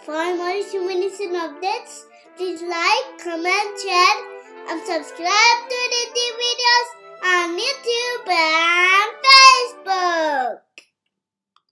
For more humanism updates, please like, comment, share, and subscribe to Hriday videos on YouTube.